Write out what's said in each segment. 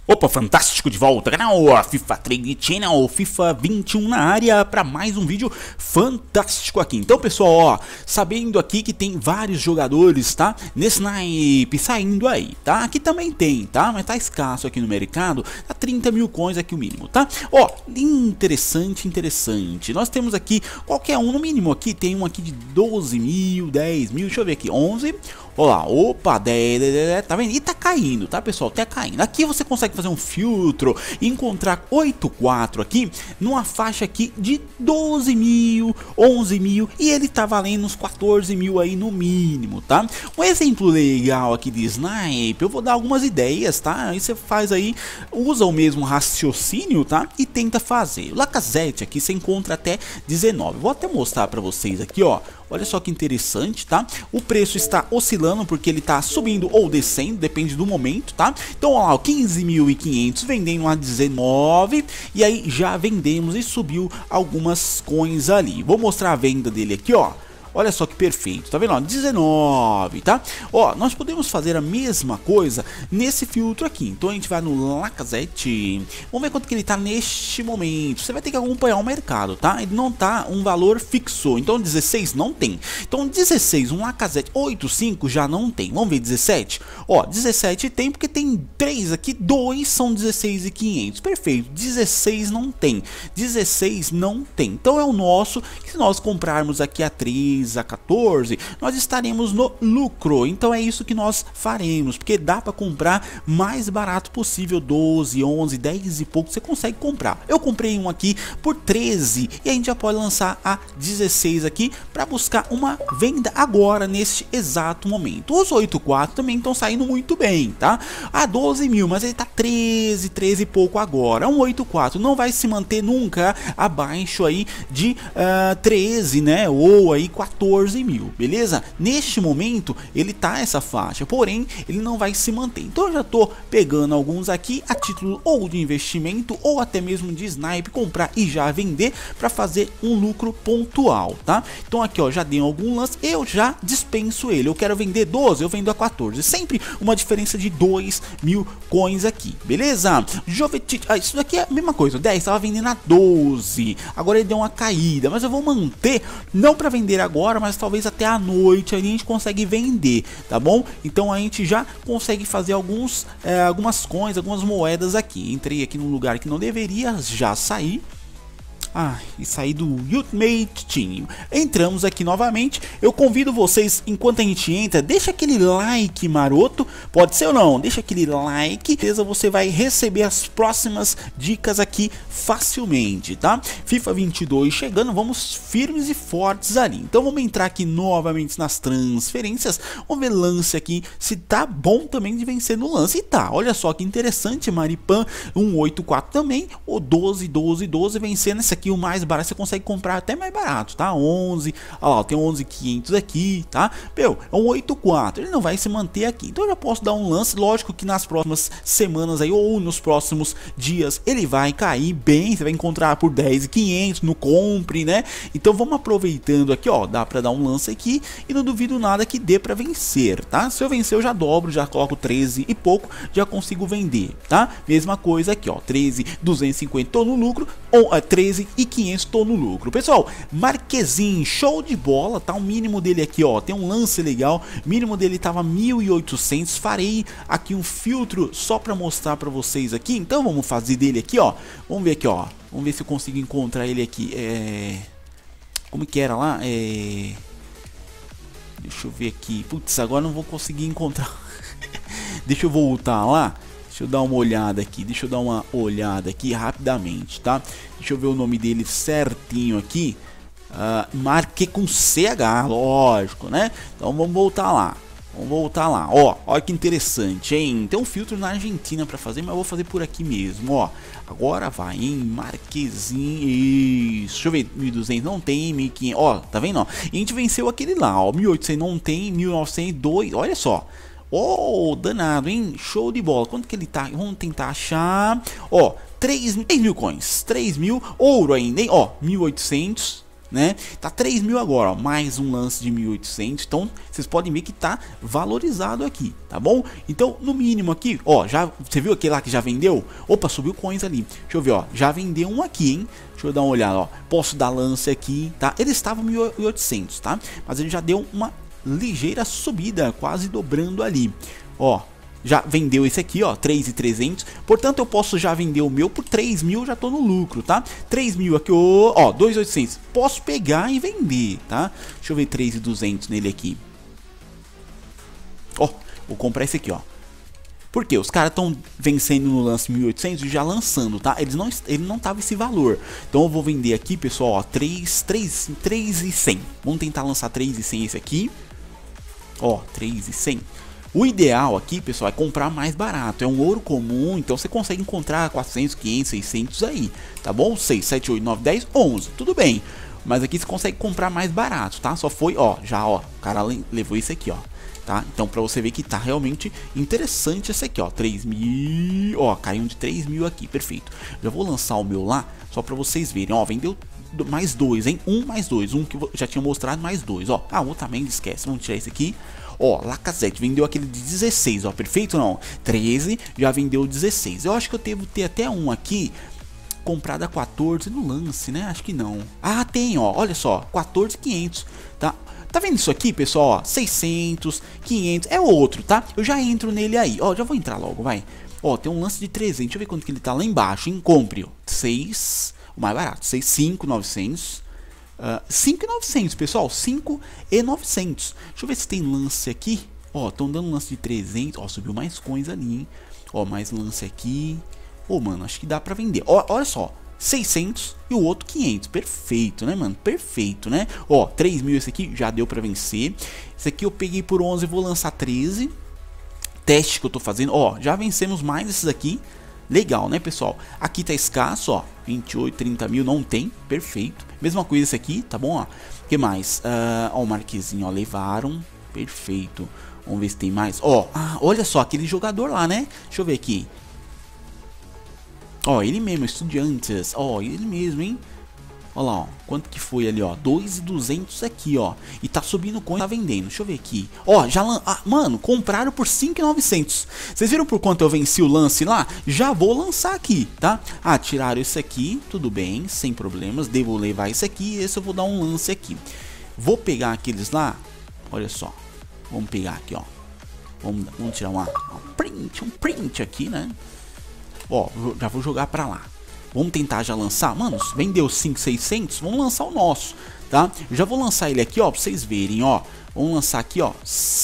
Opa, fantástico, de volta, canal FIFA Trade Channel, FIFA 21 na área para mais um vídeo fantástico aqui. Então pessoal, ó, sabendo aqui que tem vários jogadores, tá, nesse naipe saindo aí, tá, aqui também tem, tá, mas tá escasso aqui no mercado, tá 30 mil coins aqui o mínimo, tá, ó, interessante, nós temos aqui, qualquer um no mínimo aqui, tem um aqui de 12 mil, 10 mil, deixa eu ver aqui, 11, olá, opa, 10, tá vendo? E tá caindo, tá pessoal, tá caindo. Aqui você consegue fazer um filtro e encontrar 8.4 aqui, numa faixa aqui de 12 mil, 11 mil, e ele tá valendo uns 14 mil aí no mínimo, tá? Um exemplo legal aqui de snipe, eu vou dar algumas ideias, tá? Aí você faz aí, usa o mesmo raciocínio, tá? E tenta fazer. O Lacazette aqui você encontra até 19, vou até mostrar pra vocês aqui, ó. Olha só que interessante, tá? O preço está oscilando porque ele tá subindo ou descendo, depende do momento, tá? Então, ó lá, 15.500 vendendo a 19 e aí já vendemos e subiu algumas coins ali. Vou mostrar a venda dele aqui, ó. Olha só que perfeito, tá vendo? Ó, 19, tá? Ó, nós podemos fazer a mesma coisa nesse filtro aqui. Então a gente vai no Lacazette. Vamos ver quanto que ele tá neste momento. Você vai ter que acompanhar o mercado, tá? Ele não tá um valor fixo. Então 16 não tem. Então 16, um Lacazette 8.5 já não tem. Vamos ver 17? Ó, 17 tem porque tem 3 aqui, 2 são 16.500. Perfeito, 16 não tem. 16 não tem. Então é o nosso, que se nós comprarmos aqui a 3, a 14, nós estaremos no lucro. Então é isso que nós faremos, porque dá para comprar mais barato possível, 12, 11, 10 e pouco você consegue comprar. Eu comprei um aqui por 13 e a gente já pode lançar a 16 aqui para buscar uma venda agora neste exato momento. Os 8.4 também estão saindo muito bem, tá? A 12 mil, mas ele tá 13 e pouco agora. Um 8.4 não vai se manter nunca abaixo aí de 13, né? Ou aí 14 mil, beleza? Neste momento ele tá essa faixa, porém ele não vai se manter. Então eu já tô pegando alguns aqui a título ou de investimento ou até mesmo de snipe, comprar e já vender para fazer um lucro pontual, tá? Então aqui ó, já dei algum lance, eu já dispenso ele. Eu quero vender 12, eu vendo a 14, sempre uma diferença de 2 mil coins aqui, beleza? Jovetic, isso daqui é a mesma coisa, 10 estava vendendo a 12, agora ele deu uma caída, mas eu vou manter, não para vender agora, mas talvez até a noite a gente consegue vender, tá bom? Então a gente já consegue fazer algumas coins, algumas moedas aqui. Entrei aqui num lugar que não deveria já sair. E sair do Ultimate Team. Entramos aqui novamente. Eu convido vocês, enquanto a gente entra, deixa aquele like maroto, pode ser ou não, deixa aquele like, beleza? Você vai receber as próximas dicas aqui facilmente, tá? FIFA 22 chegando, vamos firmes e fortes ali. Então vamos entrar aqui novamente nas transferências, vamos ver lance aqui, se tá bom também de vencer no lance. E tá, olha só que interessante, Maripan 184 também, o 12 vencendo esse aqui, o mais barato, você consegue comprar até mais barato, tá? 11, olha lá, tem 11.500 aqui, tá? Meu, é um 8.4, ele não vai se manter aqui, então eu já posso dar um lance, lógico que nas próximas semanas aí, ou nos próximos dias, ele vai cair bem, você vai encontrar por 10.500 no compre, né? Então vamos aproveitando aqui, ó, dá pra dar um lance aqui, e não duvido nada que dê pra vencer, tá? Se eu vencer eu já dobro, já coloco 13 e pouco, já consigo vender, tá? Mesma coisa aqui, ó, 13.250 tô no lucro, ou 13.500 tô no lucro. Pessoal, Marquezin, show de bola, tá? O mínimo dele aqui, ó, tem um lance legal, mínimo dele tava 1.800, farei aqui um filtro só pra mostrar pra vocês aqui, então vamos fazer dele aqui, ó, vamos ver aqui, ó, vamos ver se eu consigo encontrar ele aqui, como que era lá, deixa eu ver aqui, putz, agora não vou conseguir encontrar, deixa eu voltar lá. Deixa eu dar uma olhada aqui, rapidamente, tá? Deixa eu ver o nome dele certinho aqui. Marque com CH, lógico, né? Então vamos voltar lá. Ó, olha que interessante, hein? Tem um filtro na Argentina para fazer, mas eu vou fazer por aqui mesmo, ó. Agora vai, hein? Marquezin, isso. Deixa eu ver, 1.200 não tem, 1.500, ó, tá vendo? Ó? E a gente venceu aquele lá, ó, 1.800 não tem, 1.902, olha só. Oh, danado, hein? Show de bola. Quanto que ele tá? Vamos tentar achar. Ó, 3 mil coins. 3 mil. Ouro ainda, hein? Ó, 1.800. né? Tá 3 mil agora, ó, mais um lance de 1.800, então vocês podem ver que tá valorizado aqui, tá bom? Então no mínimo aqui, ó, já, você viu aquele lá que já vendeu? Opa, subiu coins ali, deixa eu ver, ó, já vendeu um aqui, hein? Deixa eu dar uma olhada, ó, posso dar lance aqui, tá? Ele estava 1.800, tá? Mas ele já deu uma ligeira subida, quase dobrando ali, ó. Já vendeu esse aqui, ó, 3.300. Portanto, eu posso já vender o meu por 3 mil, já tô no lucro, tá? 3 mil aqui, ó, 2.800. Posso pegar e vender, tá? Deixa eu ver 3.200 nele aqui. Ó, vou comprar esse aqui, ó. Por quê? Os caras estão vencendo no lance 1.800 e já lançando, tá? Ele não tava esse valor. Então eu vou vender aqui, pessoal, ó, 3.100. Vamos tentar lançar 3.100 esse aqui. Ó, 3.100. O ideal aqui, pessoal, é comprar mais barato. É um ouro comum, então você consegue encontrar 400, 500, 600 aí, tá bom? 6, 7, 8, 9, 10, 11, tudo bem. Mas aqui você consegue comprar mais barato, tá? Só foi, ó, já, ó, o cara levou isso aqui, ó, tá? Então pra você ver que tá realmente interessante esse aqui, ó, 3 mil, ó, caiu de 3 mil aqui, perfeito. Já vou lançar o meu lá, só pra vocês verem, ó, vendeu mais dois, hein? Um mais dois, um que eu já tinha mostrado, mais dois, ó. Ah, o outro também, esquece, vamos tirar esse aqui. Ó, Lacazette vendeu aquele de 16, ó, perfeito não? 13, já vendeu 16. Eu acho que eu devo ter até um aqui comprado a 14 no lance, né? Acho que não. Ah, tem, ó, olha só, 14.500, tá? Tá vendo isso aqui, pessoal, ó, 600, 500, é outro, tá? Eu já entro nele aí, ó, já vou entrar logo, vai. Ó, tem um lance de 300, deixa eu ver quanto que ele tá lá embaixo, hein? Compre, ó, 6, o mais barato, 6, 5.900. 5.900, pessoal, 5.900. Deixa eu ver se tem lance aqui. Ó, estão dando lance de 300. Ó, subiu mais coins ali, hein? Ó, mais lance aqui. Ô, mano, acho que dá pra vender. Ó, olha só, 600 e o outro 500. Perfeito, né, mano? Perfeito, né? Ó, 3 mil esse aqui já deu pra vencer. Esse aqui eu peguei por 11 e vou lançar 13. Teste que eu tô fazendo. Ó, já vencemos mais esses aqui. Legal, né, pessoal? Aqui tá escasso, ó, 28, 30 mil, não tem, perfeito. Mesma coisa esse aqui, tá bom, ó. Que mais? Ó, o Marquezinho, ó, levaram, perfeito. Vamos ver se tem mais. Ó, olha só, aquele jogador lá, né? Deixa eu ver aqui. Ó, ele mesmo, Estudiantes, ó, ele mesmo, hein? Olha lá, ó, quanto que foi ali, ó, 2.200 aqui, ó, e tá subindo coin, tá vendendo, deixa eu ver aqui, ó, já, mano, compraram por 5.900, vocês viram por quanto eu venci o lance lá? Já vou lançar aqui, tá? Ah, tiraram esse aqui, tudo bem, sem problemas, devo levar esse aqui, esse eu vou dar um lance aqui, vou pegar aqueles lá, olha só, vamos pegar aqui, ó, vamos tirar um print aqui, né? Ó, já vou jogar pra lá. Vamos tentar já lançar, mano, vendeu 5.600, vamos lançar o nosso, tá? Eu já vou lançar ele aqui, ó, pra vocês verem, ó. Vamos lançar aqui, ó,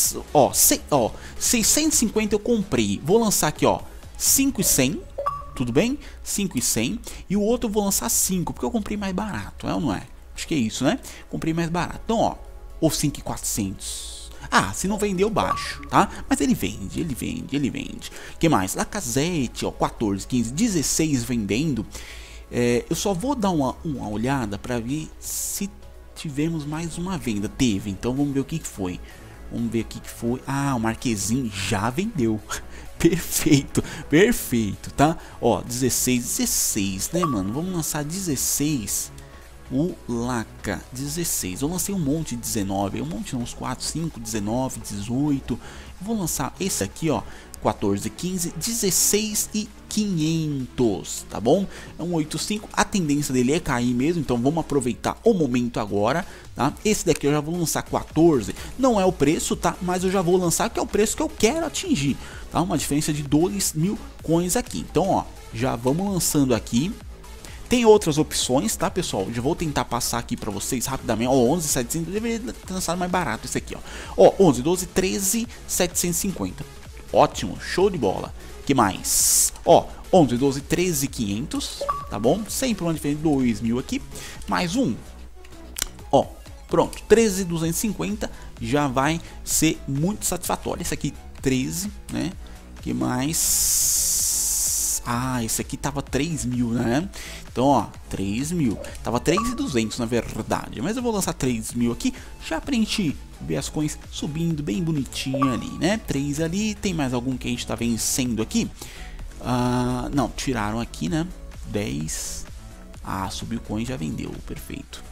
650 eu comprei. Vou lançar aqui, ó, 5.100, tudo bem? 5.100. E o outro eu vou lançar 5, porque eu comprei mais barato, é ou não é? Acho que é isso, né? Comprei mais barato. Então, ó, ou 5.400. Ah, se não vender eu baixo, tá? Mas ele vende, ele vende, ele vende. Que mais? Lacazette, ó, 14, 15, 16 vendendo. Eu só vou dar uma olhada para ver se tivemos mais uma venda. Teve, então vamos ver o que foi. Vamos ver o que foi. Ah, o Marquezinho já vendeu. Perfeito, perfeito, tá? Ó, 16, né, mano? Vamos lançar 16. O Laca 16, eu lancei um monte de 19, um monte, uns 4, 5, 19, 18. Eu vou lançar esse aqui, ó, 14, 15, 16 e 500, tá bom? É um 85, a tendência dele é cair mesmo, então vamos aproveitar o momento agora, tá? Esse daqui eu já vou lançar 14, não é o preço, tá? Mas eu já vou lançar que é o preço que eu quero atingir, tá? Uma diferença de 2.000 coins aqui, então, ó, já vamos lançando aqui. Tem outras opções, tá, pessoal? Já vou tentar passar aqui pra vocês rapidamente. Ó, 11.700, deveria ter lançado mais barato esse aqui, ó. Ó, 11, 12, 13, 750. Ótimo, show de bola. Que mais? Ó, 11, 12, 13, 500, tá bom? Sempre uma diferença de 2.000 aqui. Mais um. Ó, pronto, 13.250 já vai ser muito satisfatório. Esse aqui, 13, né? Que mais? Ah, esse aqui tava 3.000, né? Então, ó, 3.000. Tava 3.200 na verdade. Mas eu vou lançar 3.000 aqui. Já pra gente ver as coins subindo bem bonitinho ali, né? 3 ali. Tem mais algum que a gente tá vencendo aqui? Não, tiraram aqui, né? 10. Ah, subiu coin, já vendeu. Perfeito.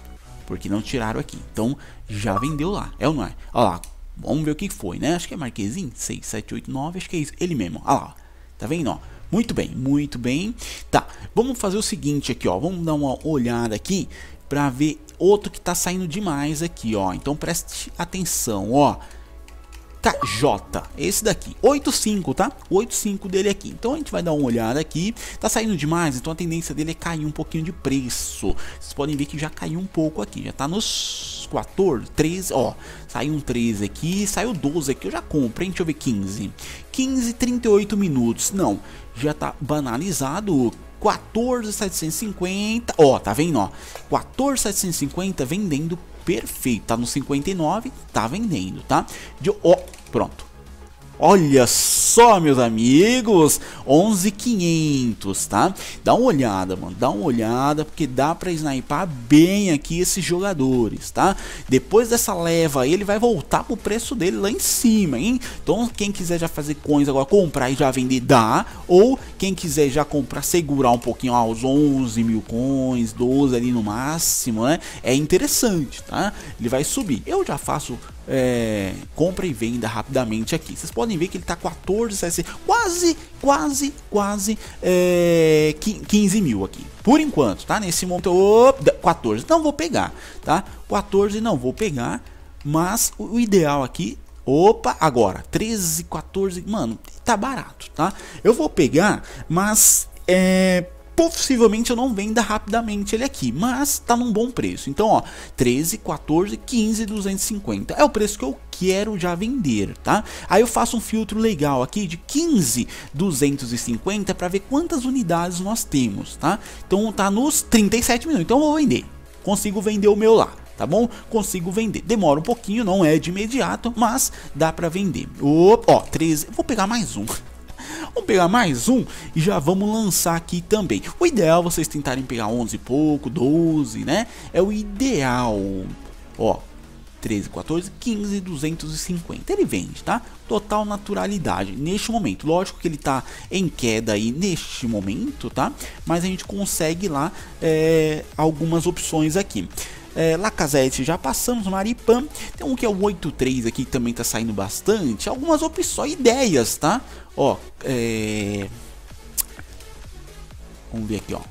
porque não tiraram aqui. Então já vendeu lá, é ou não é? Olha lá, vamos ver o que foi, né? Acho que é Marquezinho, 6, 7, 8, 9, acho que é isso, ele mesmo. Olha lá, tá vendo, ó? Muito bem, muito bem. Tá, vamos fazer o seguinte aqui, ó. Vamos dar uma olhada aqui pra ver outro que tá saindo demais aqui, ó. Então preste atenção, ó. KJ, esse daqui, 8.5, tá? 8.5 dele aqui. Então a gente vai dar uma olhada aqui. Tá saindo demais, então a tendência dele é cair um pouquinho de preço. Vocês podem ver que já caiu um pouco aqui. Já tá nos 14, 13, ó. Saiu um 13 aqui, saiu 12 aqui. Eu já comprei, deixa eu ver, 15. 15, 38 minutos. Não, já tá banalizado. 14.750, ó, tá vendo, ó? 14.750 vendendo perfeito, tá no 59, tá vendendo, tá? Ó, pronto. Olha só, meus amigos, 11.500, tá? Dá uma olhada, mano, dá uma olhada, porque dá pra snipar bem aqui esses jogadores, tá? Depois dessa leva aí, ele vai voltar pro preço dele lá em cima, hein? Então, quem quiser já fazer coins agora, comprar e já vender, dá. Ou, quem quiser já comprar, segurar um pouquinho, ó, os 11 mil coins, 12 ali no máximo, né? É interessante, tá? Ele vai subir. Eu já faço... compra e venda rapidamente aqui. Vocês podem ver que ele tá 14, quase 15 mil aqui. Por enquanto, tá? Nesse momento, 14 não vou pegar, tá? 14 não vou pegar, mas o ideal aqui, opa, agora 13, 14, mano, tá barato, tá? Eu vou pegar, mas possivelmente eu não venda rapidamente ele aqui, mas tá num bom preço. Então, ó, 13, 14, 15, 250 é o preço que eu quero já vender, tá? Aí eu faço um filtro legal aqui de 15, 250 para ver quantas unidades nós temos, tá? Então tá nos 37 minutos, então eu vou vender. Consigo vender o meu lá, tá bom? Consigo vender. Demora um pouquinho, não é de imediato, mas dá para vender. Ó, 13, vou pegar mais um. Vamos pegar mais um e já vamos lançar aqui também. O ideal é vocês tentarem pegar 11 e pouco, 12, né? É o ideal. Ó, 13, 14, 15, 250. Ele vende, tá? Total naturalidade neste momento. Lógico que ele tá em queda aí neste momento, tá? Mas a gente consegue lá algumas opções aqui. Lacazette já passamos, Maripan, tem um que é o 8.3 aqui que também tá saindo bastante, algumas opções, ideias, tá? Ó, vamos ver aqui, ó,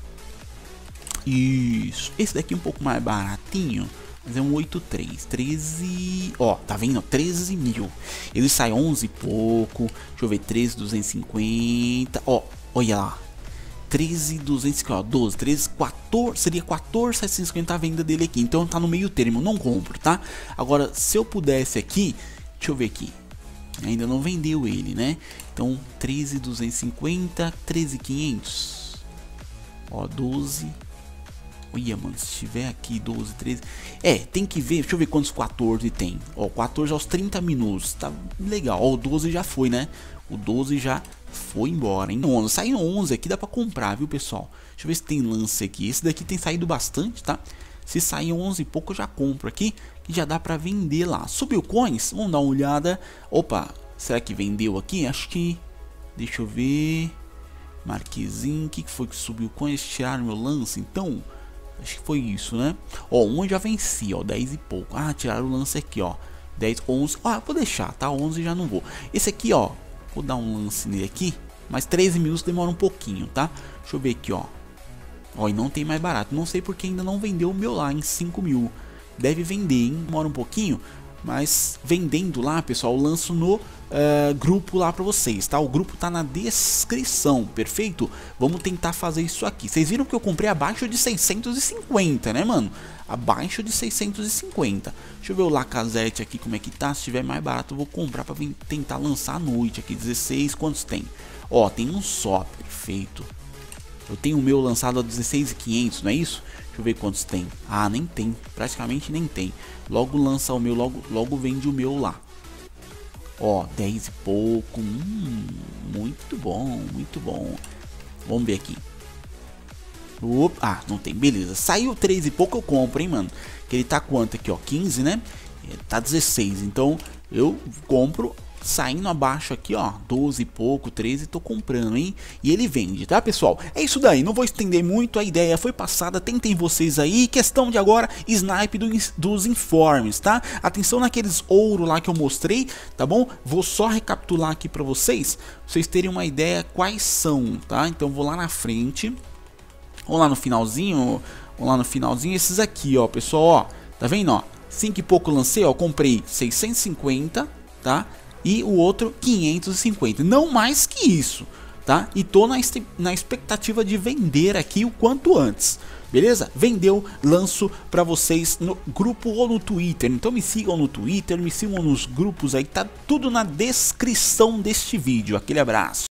isso, esse daqui é um pouco mais baratinho, mas é um 8.3, 13, ó, tá vendo? 13 mil, ele sai 11 e pouco, deixa eu ver, 13.250, ó, olha lá. 13.250, ó, 12, 13, 14, seria 14.750 a venda dele aqui, então tá no meio termo, não compro, tá? Agora, se eu pudesse aqui, deixa eu ver aqui, ainda não vendeu ele, né? Então, 13.250, 13.500, ó, 12, olha, mano, se tiver aqui 12, 13, tem que ver, deixa eu ver quantos 14 tem, ó, 14 aos 30 minutos, tá legal, ó, o 12 já foi, né? O 12 já foi embora, hein? 11, saiu 11 aqui, dá pra comprar, viu, pessoal? Deixa eu ver se tem lance aqui. Esse daqui tem saído bastante, tá? Se sair 11 e pouco, eu já compro aqui, que já dá pra vender lá. Subiu coins? Vamos dar uma olhada. Opa, será que vendeu aqui? Acho que... Deixa eu ver... Marquezinho, o que foi que subiu coins? Tiraram meu lance, então... Acho que foi isso, né? Ó, um eu já venci, ó, 10 e pouco. Ah, tiraram o lance aqui, ó. 10, 11... Ah, vou deixar, tá? 11 já não vou. Esse aqui, ó... Vou dar um lance nele aqui, mas 13 minutos demora um pouquinho, tá? Deixa eu ver aqui, ó. Ó, e não tem mais barato. Não sei porque ainda não vendeu o meu lá em 5 mil. Deve vender, hein? Demora um pouquinho, mas vendendo lá, pessoal, eu lanço no grupo lá pra vocês, tá? O grupo tá na descrição, perfeito? Vamos tentar fazer isso aqui. Vocês viram que eu comprei abaixo de 650, né, mano? Abaixo de 650. Deixa eu ver o Lacazette aqui, como é que tá. Se tiver mais barato, eu vou comprar pra tentar lançar à noite aqui. 16, quantos tem? Ó, tem um só, perfeito. Eu tenho o meu lançado a 16.500, não é isso? Deixa eu ver quantos tem. Ah, nem tem, praticamente nem tem. Logo lança o meu, logo vende o meu lá. Ó, 10 e pouco. Muito bom, muito bom. Vamos ver aqui. Opa, ah, não tem, beleza. Saiu 3 e pouco, eu compro, hein, mano. Que ele tá quanto aqui, ó? 15, né? Tá 16, então eu compro saindo abaixo aqui, ó, 12 e pouco, 13, tô comprando, hein? E ele vende, tá, pessoal? É isso daí, não vou estender muito, a ideia foi passada, tentem vocês aí. Questão de agora, snipe dos informes, tá? Atenção naqueles ouro lá que eu mostrei, tá bom? Vou só recapitular aqui pra vocês terem uma ideia quais são, tá? Então vou lá na frente, ou lá no finalzinho, esses aqui, ó, pessoal, ó, tá vendo, ó? 5 e pouco lancei, ó, comprei 650, tá? E o outro 550, não mais que isso, tá? E tô na expectativa de vender aqui o quanto antes, beleza? Vendeu, lanço pra vocês no grupo ou no Twitter. Então me sigam no Twitter, me sigam nos grupos aí, tá tudo na descrição deste vídeo. Aquele abraço.